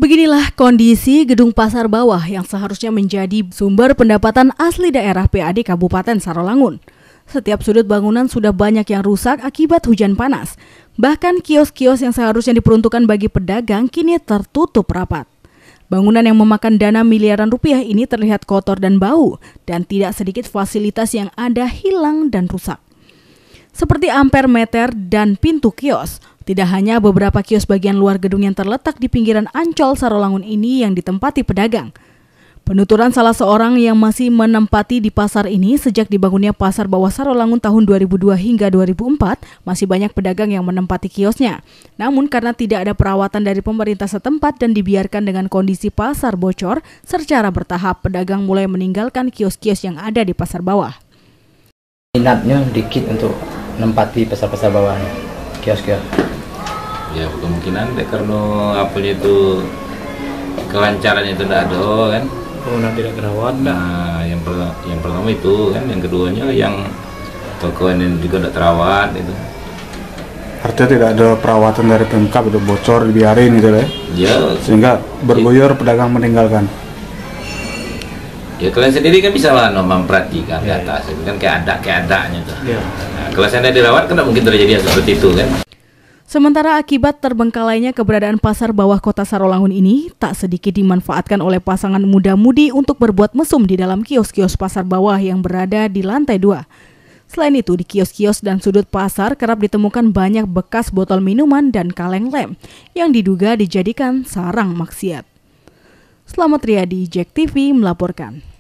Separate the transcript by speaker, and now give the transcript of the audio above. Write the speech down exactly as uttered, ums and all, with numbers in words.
Speaker 1: Beginilah kondisi gedung pasar bawah yang seharusnya menjadi sumber pendapatan asli daerah P A D Kabupaten Sarolangun. Setiap sudut bangunan sudah banyak yang rusak akibat hujan panas. Bahkan kios-kios yang seharusnya diperuntukkan bagi pedagang kini tertutup rapat. Bangunan yang memakan dana miliaran rupiah ini terlihat kotor dan bau, dan tidak sedikit fasilitas yang ada hilang dan rusak. Seperti amper meter dan pintu kios. Tidak hanya beberapa kios bagian luar gedung yang terletak di pinggiran Ancol Sarolangun ini yang ditempati pedagang. Penuturan salah seorang yang masih menempati di pasar ini sejak dibangunnya Pasar Bawah Sarolangun tahun dua ribu dua hingga dua ribu empat, masih banyak pedagang yang menempati kiosnya. Namun karena tidak ada perawatan dari pemerintah setempat dan dibiarkan dengan kondisi pasar bocor, secara bertahap pedagang mulai meninggalkan kios-kios yang ada di pasar bawah.
Speaker 2: Minatnya dikit untuk menempati pasar-pasar bawahnya, kios-kios.
Speaker 3: Ya kemungkinan deh karena apanya itu kelancarannya itu tidak ada kan.
Speaker 2: Oh, nah tidak terawat.
Speaker 3: Nah yang pertama, yang pertama itu kan, yang keduanya yang toko ini juga tidak terawat itu.
Speaker 4: Artinya tidak ada perawatan dari Pemkab, itu bocor dibiarin gitu ya.
Speaker 3: Ya.
Speaker 4: Sehingga bergoyor ya, pedagang meninggalkan.
Speaker 3: Ya kalian sendiri kan bisa lah no, memperhatikan ya, ke atas, itu kan kayak ada kayak adanya tuh. Ya. Nah, kalau saya dirawat kan tidak mungkin terjadi seperti itu kan.
Speaker 1: Sementara akibat terbengkalainya keberadaan pasar bawah kota Sarolangun ini, tak sedikit dimanfaatkan oleh pasangan muda-mudi untuk berbuat mesum di dalam kios-kios pasar bawah yang berada di lantai dua. Selain itu, di kios-kios dan sudut pasar kerap ditemukan banyak bekas botol minuman dan kaleng lem yang diduga dijadikan sarang maksiat. Selamat Riyadi, Jack T V melaporkan.